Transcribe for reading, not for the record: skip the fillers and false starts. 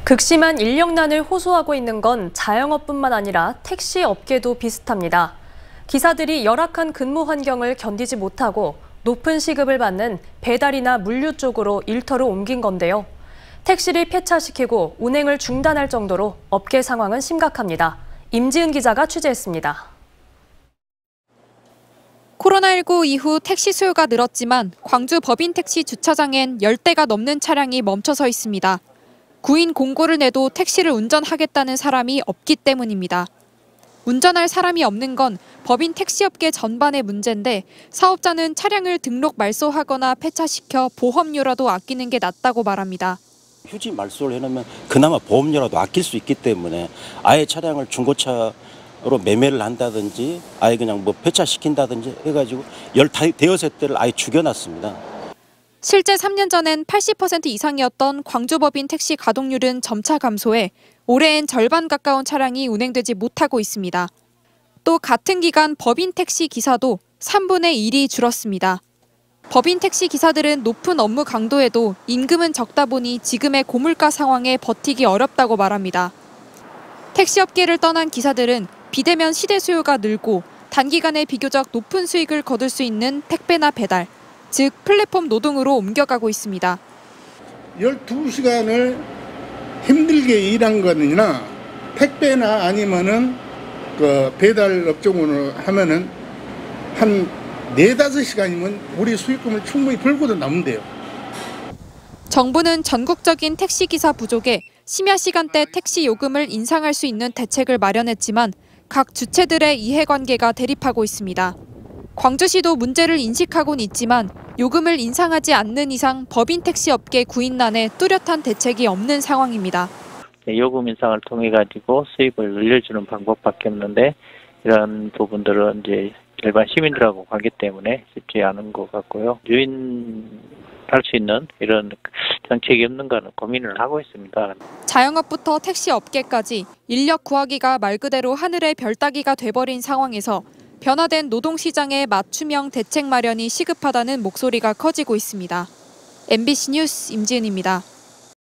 극심한 인력난을 호소하고 있는 건 자영업뿐만 아니라 택시 업계도 비슷합니다. 기사들이 열악한 근무 환경을 견디지 못하고 높은 시급을 받는 배달이나 물류 쪽으로 일터를 옮긴 건데요. 택시를 폐차시키고 운행을 중단할 정도로 업계 상황은 심각합니다. 임지은 기자가 취재했습니다. 코로나19 이후 택시 수요가 늘었지만 광주 법인택시 주차장엔 10대가 넘는 차량이 멈춰서 있습니다. 구인 공고를 내도 택시를 운전하겠다는 사람이 없기 때문입니다. 운전할 사람이 없는 건 법인 택시업계 전반의 문제인데 사업자는 차량을 등록 말소하거나 폐차시켜 보험료라도 아끼는 게 낫다고 말합니다. 휴지 말소를 해놓으면 그나마 보험료라도 아낄 수 있기 때문에 아예 차량을 중고차로 매매를 한다든지 아예 그냥 폐차시킨다든지 해가지고 15대를 아예 죽여놨습니다. 실제 3년 전엔 80% 이상이었던 광주법인 택시 가동률은 점차 감소해 올해엔 절반 가까운 차량이 운행되지 못하고 있습니다. 또 같은 기간 법인 택시 기사도 3분의 1이 줄었습니다. 법인 택시 기사들은 높은 업무 강도에도 임금은 적다 보니 지금의 고물가 상황에 버티기 어렵다고 말합니다. 택시업계를 떠난 기사들은 비대면 시대 수요가 늘고 단기간에 비교적 높은 수익을 거둘 수 있는 택배나 배달, 즉 플랫폼 노동으로 옮겨가고 있습니다. 12시간을 힘들게 일한 거나 택배나 아니면은 배달 업종으로 하면은 한 4-5시간이면 우리 수익금을 충분히 벌고도 남는데요. 정부는 전국적인 택시기사 부족에 심야 시간대 택시 요금을 인상할 수 있는 대책을 마련했지만 각 주체들의 이해관계가 대립하고 있습니다. 광주시도 문제를 인식하고는 있지만 요금을 인상하지 않는 이상 법인 택시 업계 구인난에 뚜렷한 대책이 없는 상황입니다. 요금 인상을 통해 가지고 수입을 늘려주는 방법밖에 없는데 이런 부분들은 이제 일반 시민들하고 관계 때문에 쉽지 않은 것 같고요. 유인할 수 있는 이런 정책이 없는가는 고민을 하고 있습니다. 자영업부터 택시 업계까지 인력 구하기가 말 그대로 하늘의 별 따기가 돼버린 상황에서 변화된 노동시장에 맞춤형 대책 마련이 시급하다는 목소리가 커지고 있습니다. MBC 뉴스 임지은입니다.